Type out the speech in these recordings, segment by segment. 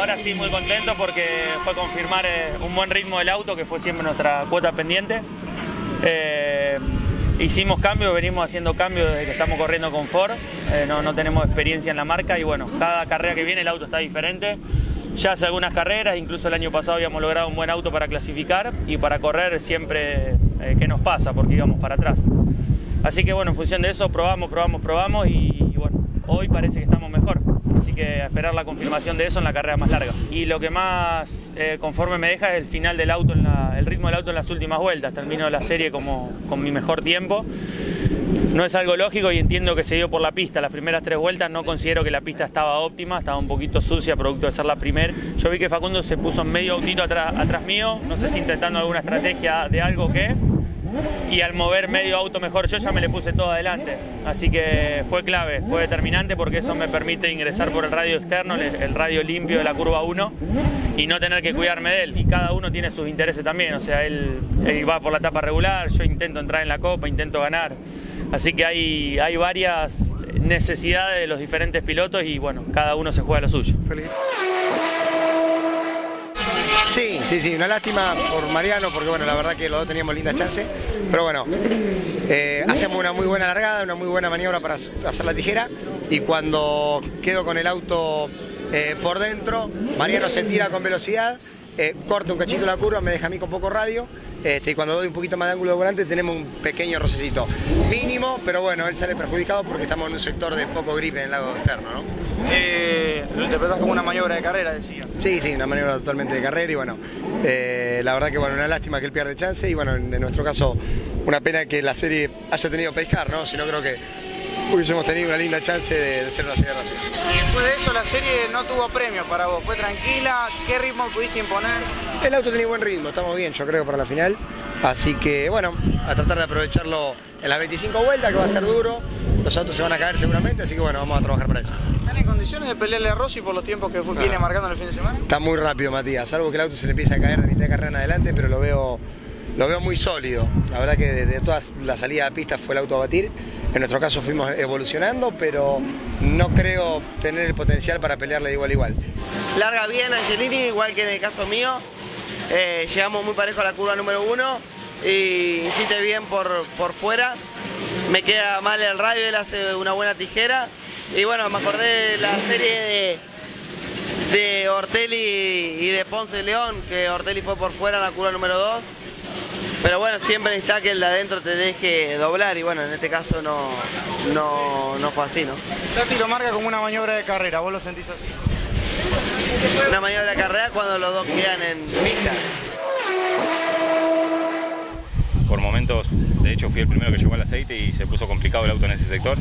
ahora sí muy contento porque fue confirmar un buen ritmo del auto, que fue siempre nuestra cuota pendiente. Hicimos cambios, venimos haciendo cambios desde que estamos corriendo con Ford, no tenemos experiencia en la marca y bueno, cada carrera que viene el auto está diferente. Ya hace algunas carreras, incluso el año pasado habíamos logrado un buen auto para clasificar y para correr siempre ¿qué nos pasa? Porque íbamos para atrás. Así que bueno, en función de eso probamos y bueno, hoy parece que estamos mejor. Así que a esperar la confirmación de eso en la carrera más larga. Y lo que más conforme me deja es el final del auto, el ritmo del auto en las últimas vueltas. Termino la serie con mi mejor tiempo. No es algo lógico y entiendo que se dio por la pista. Las primeras 3 vueltas no considero que la pista estaba óptima, estaba un poquito sucia, producto de ser la primera. Yo vi que Facundo se puso en medio autito atrás mío, no sé si intentando alguna estrategia de algo que... Y al mover medio auto mejor yo ya me le puse todo adelante. Así que fue clave, fue determinante porque eso me permite ingresar por el radio externo, el radio limpio de la curva 1 y no tener que cuidarme de él. Y cada uno tiene sus intereses también, o sea, él va por la etapa regular, yo intento entrar en la copa, intento ganar. Así que hay varias necesidades de los diferentes pilotos y bueno, cada uno se juega lo suyo. Feliz. Sí, una lástima por Mariano, porque bueno, la verdad que los dos teníamos linda chance, pero bueno, hacemos una muy buena largada, una muy buena maniobra para hacer la tijera, y cuando quedo con el auto por dentro, Mariano se tira con velocidad, corta un cachito la curva, me deja a mí con poco radio, y cuando doy un poquito más de ángulo de volante tenemos un pequeño rocecito mínimo, pero bueno, él sale perjudicado porque estamos en un sector de poco grip en el lado externo, ¿no? Lo interpretás como una maniobra de carrera, decía. Sí, una maniobra totalmente de carrera y bueno, la verdad que bueno, una lástima que él pierde chance y bueno, en nuestro caso una pena que la serie haya tenido pescar, ¿no? Si no creo que hubiésemos tenido una linda chance de ser una serie rápida. Y después de eso la serie no tuvo premios para vos, fue tranquila, ¿qué ritmo pudiste imponer? El auto tenía buen ritmo, estamos bien yo creo para la final, así que bueno, a tratar de aprovecharlo en las 25 vueltas que va a ser duro, los autos se van a caer seguramente, así que bueno, vamos a trabajar para eso. ¿Están en condiciones de pelearle a Rossi por los tiempos que viene marcando en el fin de semana? Está muy rápido Matías, salvo que el auto se le empiece a caer de mitad de carrera en adelante, pero lo veo muy sólido. La verdad que desde todas las salidas a pista fue el auto a batir. En nuestro caso fuimos evolucionando, pero no creo tener el potencial para pelearle de igual a igual. Larga bien Angelini, igual que en el caso mío. Llegamos muy parejo a la curva número 1 y insiste bien por fuera. Me queda mal el radio, él hace una buena tijera. Y bueno, me acordé de la serie de Ortelli y de Ponce de León, que Ortelli fue por fuera en la curva número 2. Pero bueno, siempre está que el de adentro te deje doblar y bueno, en este caso no fue así, ¿no? Tati lo marca como una maniobra de carrera, ¿vos lo sentís así? Una maniobra de carrera cuando los dos quedan en pista. Por momentos, de hecho fui el primero que llegó al aceite y se puso complicado el auto en ese sector.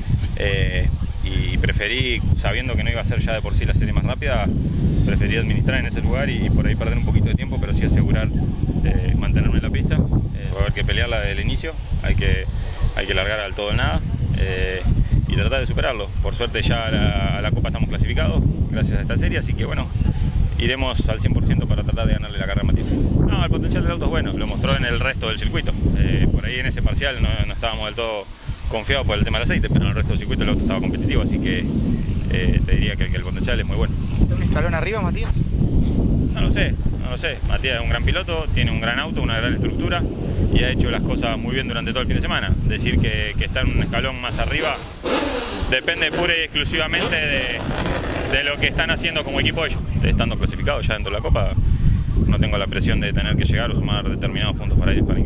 Y preferí, sabiendo que no iba a ser ya de por sí la serie más rápida, preferí administrar en ese lugar y por ahí perder un poquito de tiempo, pero sí asegurar mantenerme en la pista. Va a haber que pelearla desde el inicio, hay que largar al todo o nada y tratar de superarlo. Por suerte ya a la Copa estamos clasificados gracias a esta serie, así que bueno, iremos al 100% para tratar de ganarle la carrera a Matías. No, el potencial del auto es bueno, lo mostró en el resto del circuito. Por ahí en ese parcial no estábamos del todo confiados por el tema del aceite, pero en el resto del circuito el auto estaba competitivo, así que te diría que el potencial es muy bueno. ¿Un escalón arriba, Matías? No lo sé. Matías es un gran piloto, tiene un gran auto, una gran estructura y ha hecho las cosas muy bien durante todo el fin de semana. Decir que está en un escalón más arriba depende pura y exclusivamente de lo que están haciendo como equipo ellos. Estando clasificados ya dentro de la Copa, no tengo la presión de tener que llegar o sumar determinados puntos para ir.